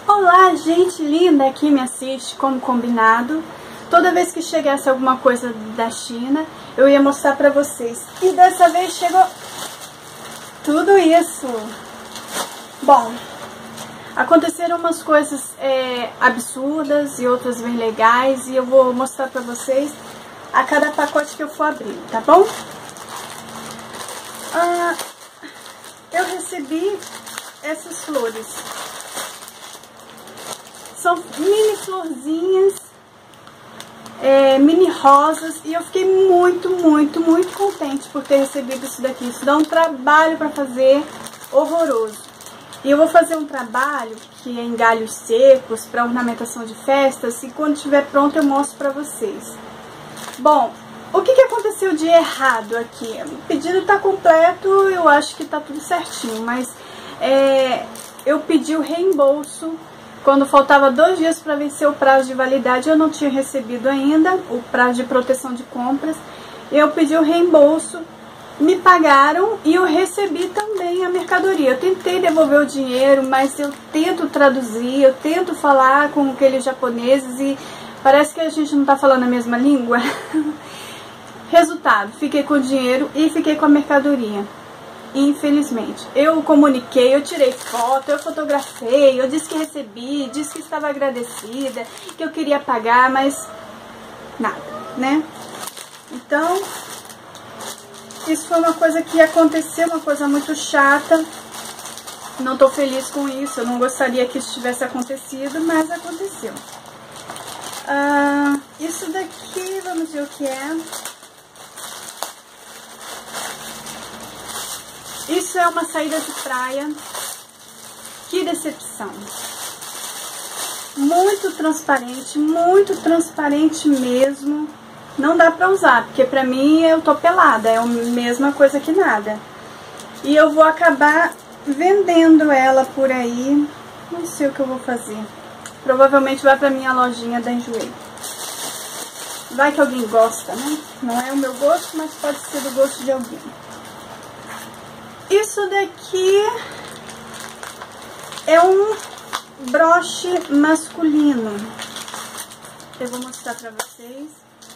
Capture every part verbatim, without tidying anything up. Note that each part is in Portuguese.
Olá, gente linda que me assiste, como combinado. Toda vez que chegasse alguma coisa da China, eu ia mostrar pra vocês. E dessa vez chegou tudo isso. Bom, aconteceram umas coisas é, absurdas e outras bem legais. E eu vou mostrar pra vocês a cada pacote que eu for abrir, tá bom? Ah, eu recebi essas flores. São mini florzinhas, é, mini rosas, e eu fiquei muito, muito, muito contente por ter recebido isso daqui. Isso dá um trabalho para fazer horroroso. E eu vou fazer um trabalho que é em galhos secos para ornamentação de festas, e quando estiver pronto eu mostro para vocês. Bom, o que, que aconteceu de errado aqui? O pedido está completo, eu acho que está tudo certinho, mas é, eu pedi o reembolso. Quando faltava dois dias para vencer o prazo de validade, eu não tinha recebido ainda o prazo de proteção de compras. Eu pedi o reembolso, me pagaram e eu recebi também a mercadoria. Eu tentei devolver o dinheiro, mas eu tento traduzir, eu tento falar com aqueles japoneses e parece que a gente não está falando a mesma língua. Resultado, fiquei com o dinheiro e fiquei com a mercadoria. Infelizmente, eu comuniquei, eu tirei foto, eu fotografei, eu disse que recebi, disse que estava agradecida, que eu queria pagar, mas nada, né? Então, isso foi uma coisa que aconteceu, uma coisa muito chata. Não tô feliz com isso, eu não gostaria que isso tivesse acontecido, mas aconteceu. Ah, isso daqui, vamos ver o que é. Isso é uma saída de praia. Que decepção. Muito transparente, muito transparente mesmo. Não dá pra usar, porque pra mim eu tô pelada, é a mesma coisa que nada. E eu vou acabar vendendo ela por aí. Não sei o que eu vou fazer. Provavelmente vai pra minha lojinha da Enjoei. Vai que alguém gosta, né? Não é o meu gosto, mas pode ser do gosto de alguém. Isso daqui é um broche masculino. Eu vou mostrar pra vocês.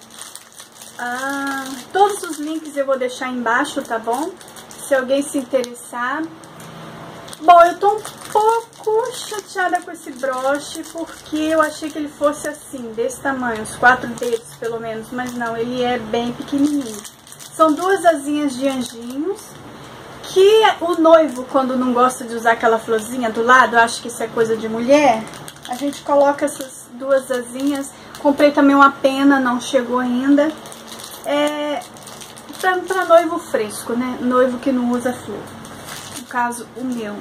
Ah, todos os links eu vou deixar embaixo, tá bom? Se alguém se interessar. Bom, eu tô um pouco chateada com esse broche, porque eu achei que ele fosse assim, desse tamanho, uns quatro dedos pelo menos, mas não, ele é bem pequenininho. São duas asinhas de anjinhos. Que o noivo, quando não gosta de usar aquela florzinha do lado, acho que isso é coisa de mulher, a gente coloca essas duas asinhas. Comprei também uma pena, não chegou ainda. É pra, pra noivo fresco, né? Noivo que não usa flor. No caso, o meu.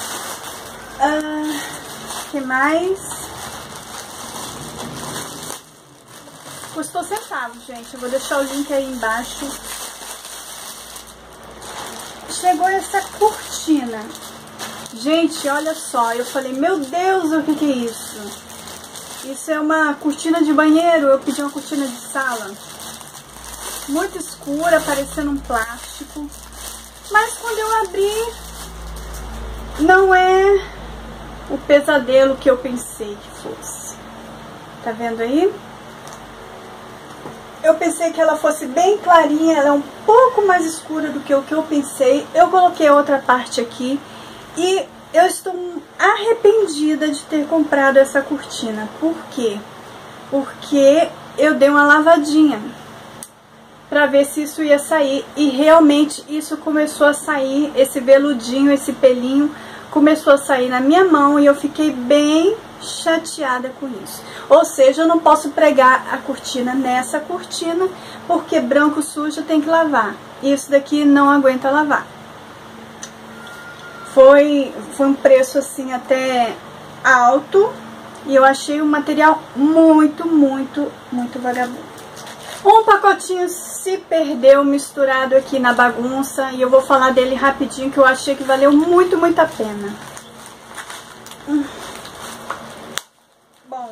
Ah, que mais? Custou centavos, gente. Eu vou deixar o link aí embaixo. Chegou essa cortina. Gente, olha só. Eu falei, meu Deus, o que que é isso? Isso é uma cortina de banheiro. Eu pedi uma cortina de sala. Muito escura, parecendo um plástico. Mas quando eu abri, não é o pesadelo que eu pensei que fosse. Tá vendo aí? Eu pensei que ela fosse bem clarinha, ela é um pouco mais escura do que o que eu pensei. Eu coloquei outra parte aqui e eu estou arrependida de ter comprado essa cortina. Por quê? Porque eu dei uma lavadinha para ver se isso ia sair e realmente isso começou a sair, esse veludinho, esse pelinho começou a sair na minha mão e eu fiquei bem chateada com isso. Ou seja, eu não posso pregar a cortina nessa cortina, porque branco sujo tem que lavar. Isso daqui não aguenta lavar. Foi, foi um preço assim até alto e eu achei o material muito, muito, muito vagabundo. Um pacotinho se perdeu misturado aqui na bagunça e eu vou falar dele rapidinho, que eu achei que valeu muito, muito a pena. Hum. Bom,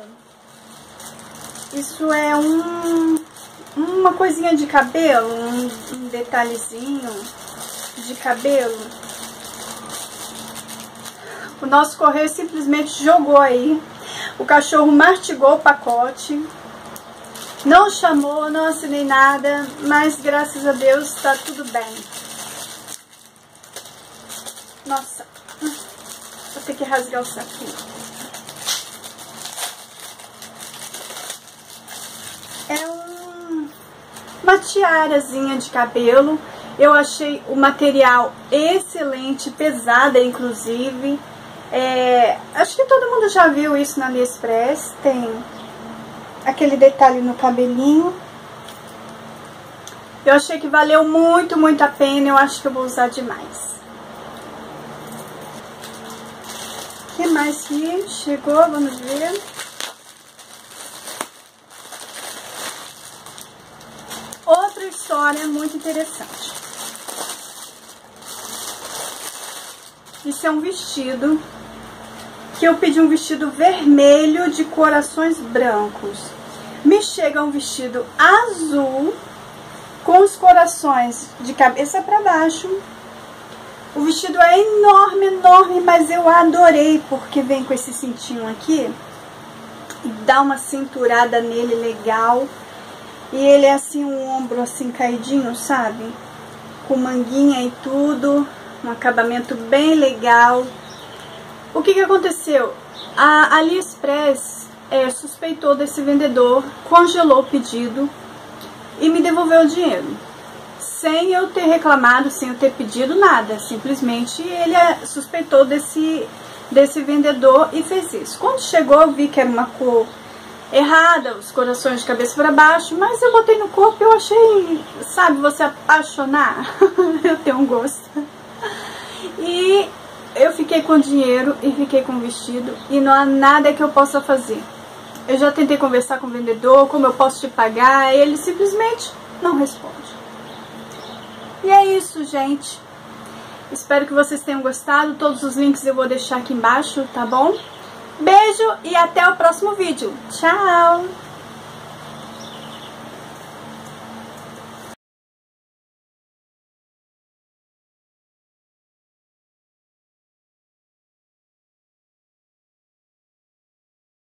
isso é um, uma coisinha de cabelo, um, um detalhezinho de cabelo. O nosso correio simplesmente jogou aí. O cachorro mastigou o pacote. Não chamou, não assinei nada, mas graças a Deus tá tudo bem. Nossa, vou ter que rasgar o saquinho. É um, uma tiarazinha de cabelo. Eu achei o material excelente, pesada inclusive. É, acho que todo mundo já viu isso na AliExpress. Tem aquele detalhe no cabelinho. Eu achei que valeu muito, muito a pena. Eu acho que eu vou usar demais. O que mais que chegou? Vamos ver. Outra história muito interessante. Isso é um vestido, que eu pedi um vestido vermelho de corações brancos. Me chega um vestido azul com os corações de cabeça para baixo. O vestido é enorme, enorme, mas eu adorei porque vem com esse cintinho aqui e dá uma cinturada nele legal. E ele é assim, um ombro assim caidinho, sabe? Com manguinha e tudo, um acabamento bem legal. O que que aconteceu? A AliExpress é, suspeitou desse vendedor, congelou o pedido e me devolveu o dinheiro. Sem eu ter reclamado, sem eu ter pedido nada. Simplesmente ele suspeitou desse, desse vendedor e fez isso. Quando chegou eu vi que era uma cor errada, os corações de cabeça para baixo, mas eu botei no corpo e eu achei, sabe, você apaixonar? Eu tenho um gosto. E eu fiquei com o dinheiro e fiquei com o vestido e não há nada que eu possa fazer. Eu já tentei conversar com o vendedor, como eu posso te pagar, e ele simplesmente não responde. E é isso, gente. Espero que vocês tenham gostado. Todos os links eu vou deixar aqui embaixo, tá bom? Beijo e até o próximo vídeo. Tchau!